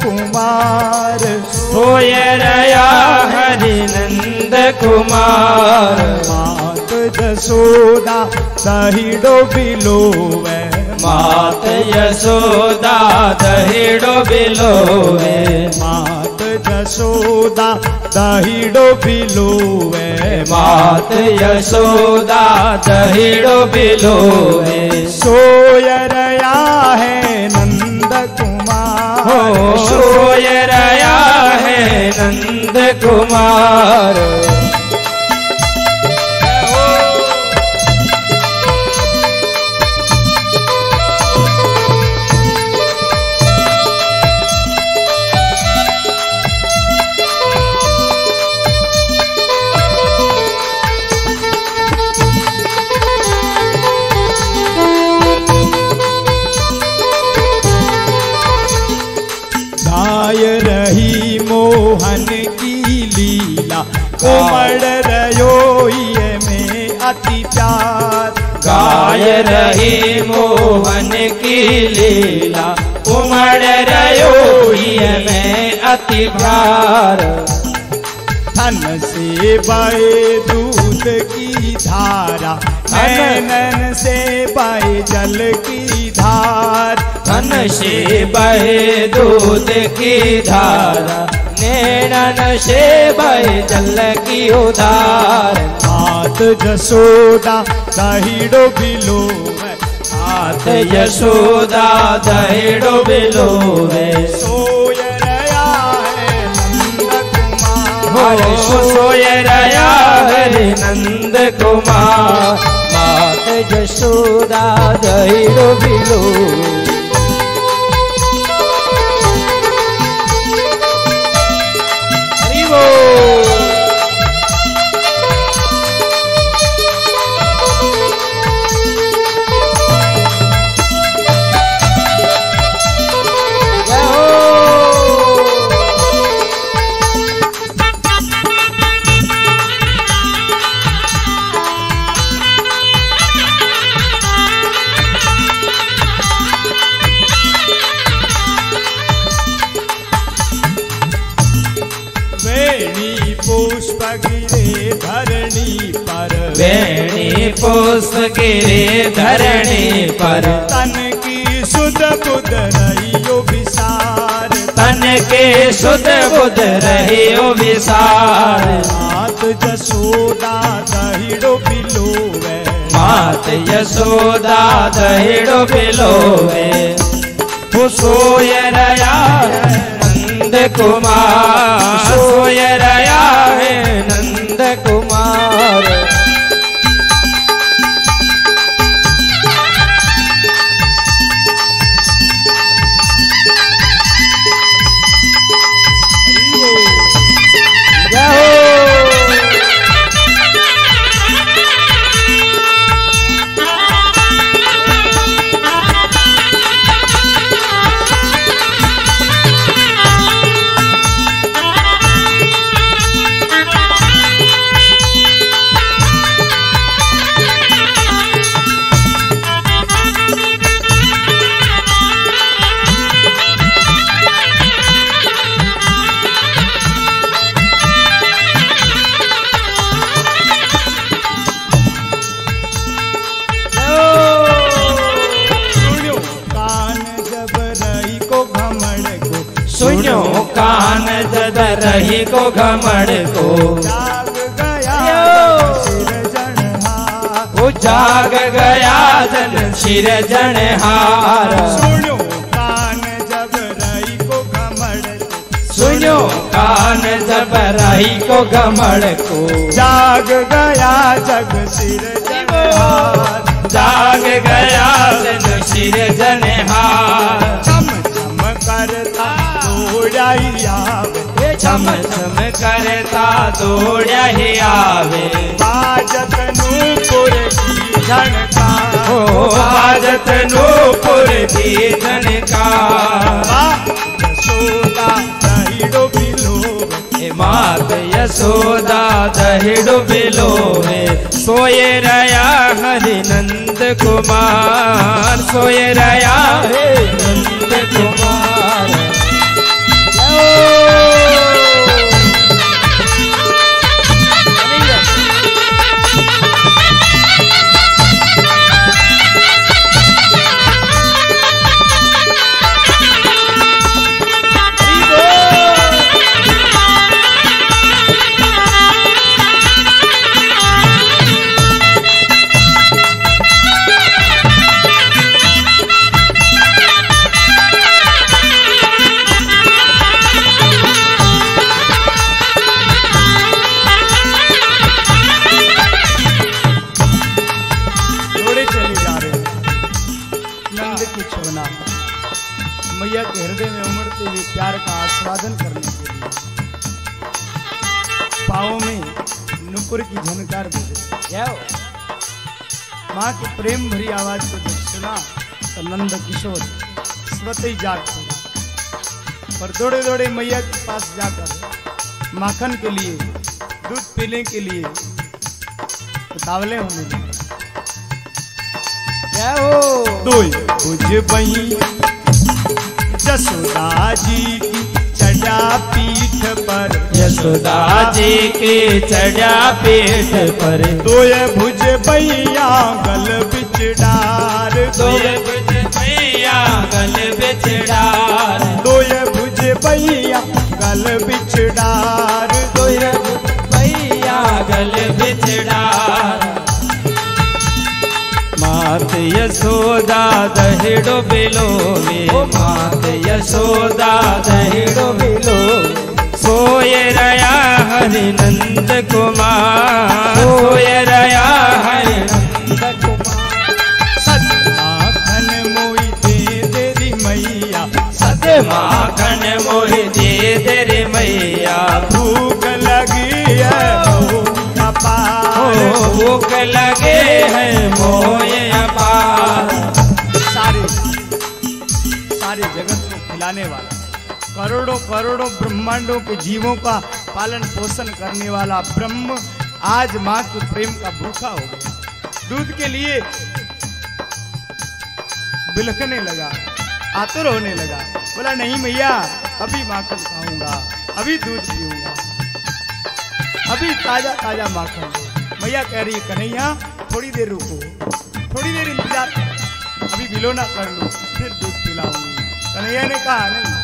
कुमार सोय रया हरि नंद कुमार। मात जसोदा दहिड़ो बिलोवे मात यशोदा दहिड़ो बिलोवे मात जसोदा दहिड़ो बिलोवे मात यशोदा दहिड़ो बिलोवे। सोय रया है नंद कुमार हो सोय रया है नंद कुमार। गाय रही मोहन की लीला उमड़ रयो ये में अति प्यार। गाय रही मोहन की लीला उमड़ रयो ये में अति प्यार। धन से बहे दूध की धारा नैनन से बहे जल की धार। धन से बहे दूध की धारा नैनन से बहे जल की उधार। मात जसोदा दहिड़ो बिलोवे मात यशोदा दहिड़ो बिलोवे। सोय रया है नंद हो सोय रया हरि नंद कुमार। मात यशोदा दहिड़ो बिलोवे। वेणी पुष्प गिरे धरणी पर वेणी पुष्प गिरे धरणी पर। तन की सुध बुध रहियो विसार तन के सुध बुध रहियो विसार। मात जसोदा दहिड़ो बिलोवे मात यशोदा दहिड़ो बिलोवे। हो सोय रया नंद कुमार सोय रया है नंद कुमार। सुनो कान जद रही को घमड़ को। जाग गया वो जाग गया जन सिर जनहार। सुनो कान जब रही को घमड़ सुनो कान जब रही को घमड़ को। जाग गया जग सिर जनहार जाग गया जन सिर जनहार। चम चम करता दौड़ा ही आवे चम चम करता दौड़ा ही आवे। बाजत नूपुर की झनकार हो बाजत नूपुर की झनकार। यशोदा दहिड़ो बिलोवे मात यशोदा दहिड़ो बिलोवे। सोय रया हरि नंद कुमार सोय रया है नंद कुमार। बना मैया के हृदय में उमड़ते हुए प्यार का आस्वादन करने के लिए पाँव में नुपुर की झनकार बजे। माँ की प्रेम भरी आवाज को जब सुना तो नंद किशोर स्वतः जाग पड़े और दौड़े दौड़े मैया के पास जाकर माखन के लिए, दूध पीने के लिए उतावले होने लगे। दो भुज बही जसोदा जी की चढ़ा पीठ पर, यशोदा जी के चढ़ा पीठ पर। दोय भुज बैया गल बिच डार, दोय भुज बैया गल बिच डार, दोय भुज बैया गल बिच डार, दोय भुज बैया गल बिच डार। मात यशोदा दहिड़ो बिलोवे, मात यशोदा दहिड़ो बिलोवे। सोय रया हरि नंद कुमार, सोय रया हरि नंद कुमार। सद माखन मोहि दे तेरी मैया, सद माखन मोहि दे तेरी मैया। भूख लगी है मोह का पार, भूख लगे है मोह अपार। सारे जगत को खिलाने वाला, करोड़ों करोड़ों ब्रह्मांडों के जीवों का पालन पोषण करने वाला ब्रह्म आज माँ के प्रेम का भूखा हो गया। दूध के लिए बिलखने लगा, आतुर होने लगा। बोला नहीं मैया, अभी माखन खाऊंगा, अभी दूध पीऊंगा, अभी ताजा ताजा माखन दो। मैया कह रही कन्हैया थोड़ी देर रुको, थोड़ी देर इंतजार, अभी बिलोना कर लो, फिर दूध पिलाऊंगी। कन्हैया ने कहा नहीं।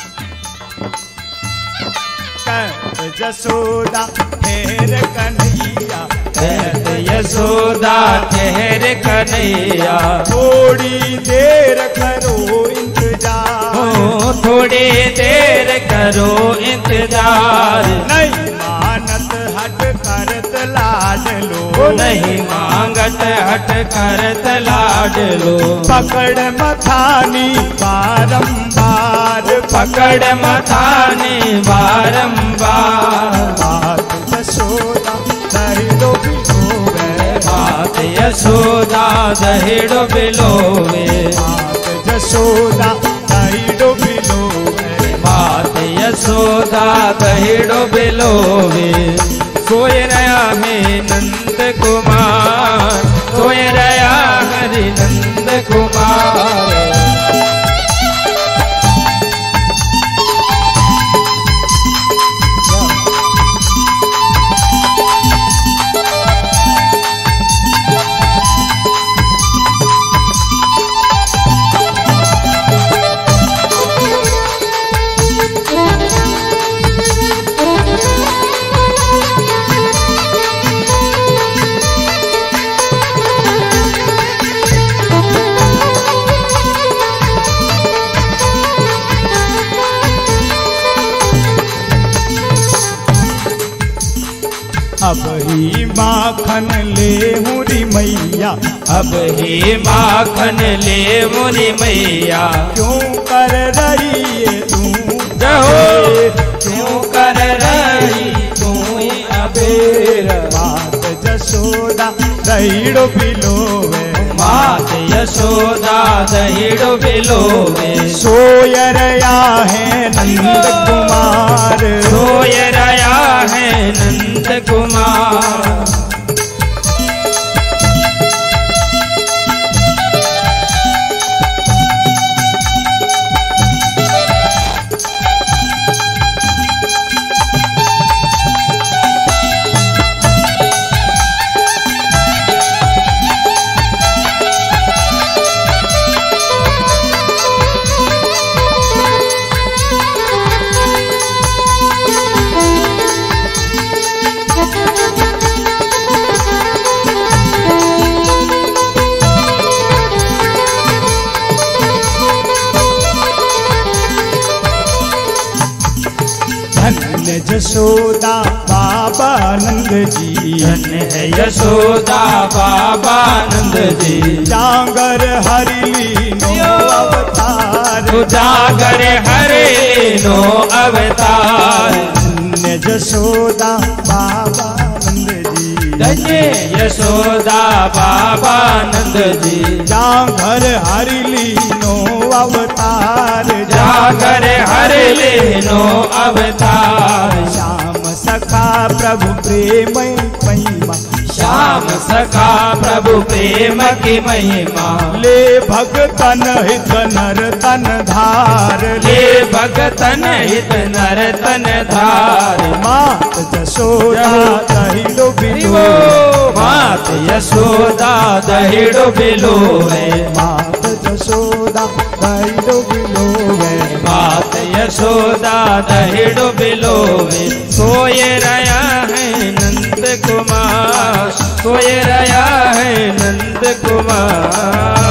जसोदा ठहर कन्हैया, यशोदा ठहर कन्हैया। थोड़ी देर करो इंतजार, थोड़ी देर करो इंतजार। नहीं मानत हट करत लाड लो, नहीं मांगत हट करत लाड लो। पकड़ मथानी बारंबार, पकड़ मथानी बारंबार। मात यशोदा दहिड़ो बिलोवे, मात यशोदा दहिड़ो बिलोवे, मात यशोदा दहिड़ो बिलोवे, मात यशोदा दहिड़ो बिलोवे। सोय रया है नंद कुमार, सोय रया हरि नंद कुमार। अब ही माखन ले मुरी मैया, अब ही माखन ले मुरी मैया। क्यों कर रही है तू रहो, क्यों कर रही तू अबेर। मात यशोदा दहिड़ो बिलोवे, मात यशोदा दहिड़ो बिलोवे। सोय रया है नंद कुमार, सोय रया है नंद कुमार। धन्य यशोदा बाबा नंद जी, धन्य है यशोदा बाबा नंद जी। जांगर हरि लीनो उजागर हरे नो अवतार। धन्य जशोदा बाबा नंद जी, धन्य यशोदा बाबा नंद जी। जागर हरिली नो अवतार, जागर हरिली नो अवतार। श्याम सखा प्रभु प्रेम महिमा, श्याम सखा प्रभु प्रेम की महिमा। ले भगतन हित नर तन धार, ले भगतन हित नर तन धार। मात जशोदा दहिड़ो बिलो, मात यशोदा दहिड़ो बिलो है। मात जशोदा दहिड़ो बिलो है। मात यशोदा दहिड़ो बिलो है। सोय रया है नंद कुमार, सोय रया है नंद कुमार।